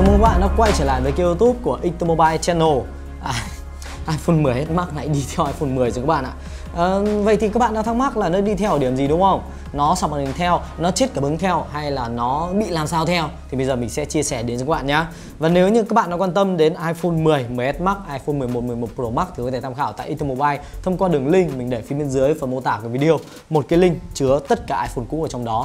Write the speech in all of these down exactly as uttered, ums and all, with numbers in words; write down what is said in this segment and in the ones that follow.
Chào mừng các bạn đã quay trở lại với kênh YouTube của Ictomobile Channel. à, iPhone mười S Max lại đi theo iPhone mười rồi các bạn ạ. à, Vậy thì các bạn đang thắc mắc là nó đi theo ở điểm gì đúng không? Nó sọc màn hình theo, nó chết cảm ứng theo hay là nó bị làm sao theo? Thì bây giờ mình sẽ chia sẻ đến cho các bạn nhé. Và nếu như các bạn đã quan tâm đến iPhone mười, mười S Max, iPhone mười một, mười một Pro Max thì có thể tham khảo tại Ictomobile thông qua đường link mình để phía bên dưới phần mô tả của video. Một cái link chứa tất cả iPhone cũ ở trong đó.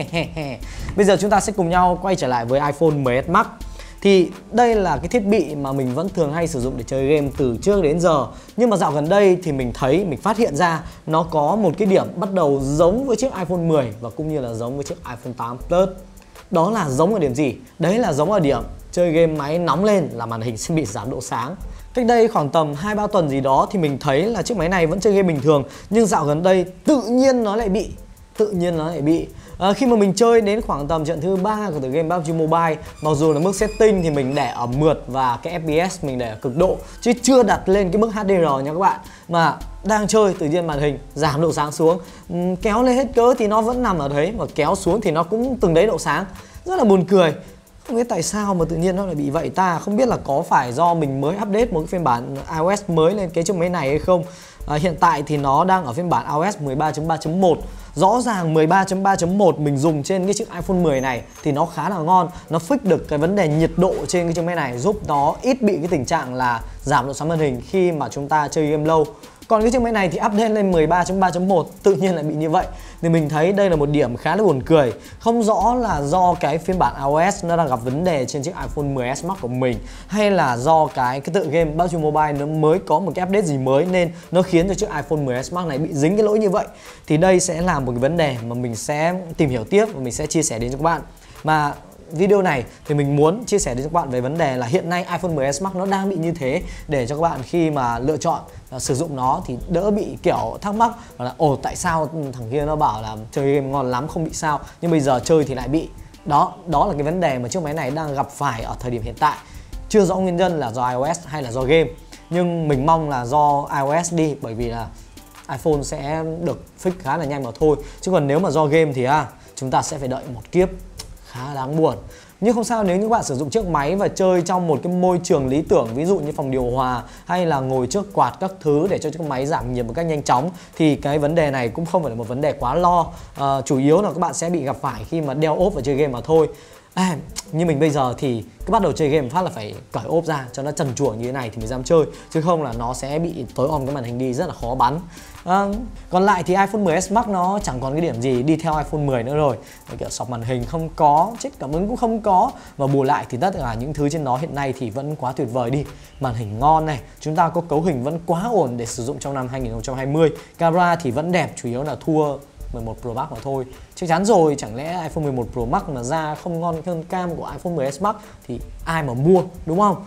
Bây giờ chúng ta sẽ cùng nhau quay trở lại với iPhone mười S Max. Thì đây là cái thiết bị mà mình vẫn thường hay sử dụng để chơi game từ trước đến giờ. Nhưng mà dạo gần đây thì mình thấy, mình phát hiện ra nó có một cái điểm bắt đầu giống với chiếc iPhone mười và cũng như là giống với chiếc iPhone tám Plus. Đó là giống ở điểm gì? Đấy là giống ở điểm chơi game máy nóng lên là màn hình sẽ bị giảm độ sáng. Cách đây khoảng tầm hai ba tuần gì đó thì mình thấy là chiếc máy này vẫn chơi game bình thường, nhưng dạo gần đây tự nhiên nó lại bị Tự nhiên nó lại bị À, khi mà mình chơi đến khoảng tầm trận thứ ba của tựa game pê u bê giê Mobile, mặc dù là mức setting thì mình để ở mượt và cái ép pê ét mình để ở cực độ chứ chưa đặt lên cái mức hát đê rờ nha các bạn, mà đang chơi tự nhiên màn hình giảm độ sáng xuống, uhm, kéo lên hết cỡ thì nó vẫn nằm ở đấy, mà kéo xuống thì nó cũng từng đấy độ sáng, rất là buồn cười. Không biết tại sao mà tự nhiên nó lại bị vậy ta. Không biết là có phải do mình mới update một cái phiên bản iOS mới lên cái chiếc máy này hay không. à, Hiện tại thì nó đang ở phiên bản iOS mười ba chấm ba chấm một. Rõ ràng mười ba chấm ba chấm một mình dùng trên cái chiếc iPhone mười này thì nó khá là ngon. Nó fix được cái vấn đề nhiệt độ trên cái chiếc máy này, giúp nó ít bị cái tình trạng là giảm độ sáng màn hình khi mà chúng ta chơi game lâu. Còn cái chiếc máy này thì update lên mười ba chấm ba chấm một tự nhiên lại bị như vậy. Thì mình thấy đây là một điểm khá là buồn cười. Không rõ là do cái phiên bản iOS nó đang gặp vấn đề trên chiếc iPhone mười S Max của mình, hay là do cái cái tựa game pê u bê giê Mobile nó mới có một cái update gì mới nên nó khiến cho chiếc iPhone mười S Max này bị dính cái lỗi như vậy. Thì đây sẽ là một cái vấn đề mà mình sẽ tìm hiểu tiếp và mình sẽ chia sẻ đến cho các bạn. Mà video này thì mình muốn chia sẻ đến các bạn về vấn đề là hiện nay iPhone mười S Max nó đang bị như thế, để cho các bạn khi mà lựa chọn uh, sử dụng nó thì đỡ bị kiểu thắc mắc là ồ tại sao thằng kia nó bảo là chơi game ngon lắm không bị sao, nhưng bây giờ chơi thì lại bị. Đó, đó là cái vấn đề mà chiếc máy này đang gặp phải ở thời điểm hiện tại. Chưa rõ nguyên nhân là do iOS hay là do game, nhưng mình mong là do iOS đi, bởi vì là iPhone sẽ được fix khá là nhanh mà thôi. Chứ còn nếu mà do game thì à, chúng ta sẽ phải đợi một kiếp, khá đáng buồn. Nhưng không sao, nếu như các bạn sử dụng chiếc máy và chơi trong một cái môi trường lý tưởng, ví dụ như phòng điều hòa hay là ngồi trước quạt các thứ để cho chiếc máy giảm nhiệt một cách nhanh chóng, thì cái vấn đề này cũng không phải là một vấn đề quá lo. à, Chủ yếu là các bạn sẽ bị gặp phải khi mà đeo ốp và chơi game mà thôi. À, như mình bây giờ thì cứ bắt đầu chơi game phát là phải cởi ốp ra cho nó trần truồng như thế này thì mới dám chơi, chứ không là nó sẽ bị tối om cái màn hình đi, rất là khó bắn. à, Còn lại thì iPhone mười S Max nó chẳng còn cái điểm gì đi theo iPhone mười nữa rồi. Kiểu sọc màn hình không có, chết cảm ứng cũng không có, và bù lại thì tất cả những thứ trên nó hiện nay thì vẫn quá tuyệt vời đi. Màn hình ngon này, chúng ta có cấu hình vẫn quá ổn để sử dụng trong năm hai nghìn không trăm hai mươi. Camera thì vẫn đẹp, chủ yếu là thua mười một Pro Max mà thôi. Chắc chắn rồi, chẳng lẽ iPhone mười một Pro Max mà ra không ngon hơn cam của iPhone mười S Max thì ai mà mua, đúng không?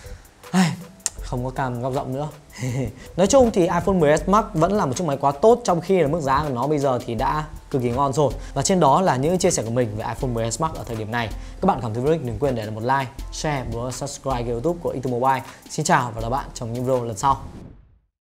Ai, không có cam góc rộng nữa. Nói chung thì iPhone mười S Max vẫn là một chiếc máy quá tốt, trong khi là mức giá của nó bây giờ thì đã cực kỳ ngon rồi. Và trên đó là những chia sẻ của mình về iPhone mười S Max ở thời điểm này. Các bạn cảm thấy vui đừng quên để lại một like, share và subscribe kênh YouTube của Ictomobile. Xin chào và gặp lại bạn trong những video lần sau.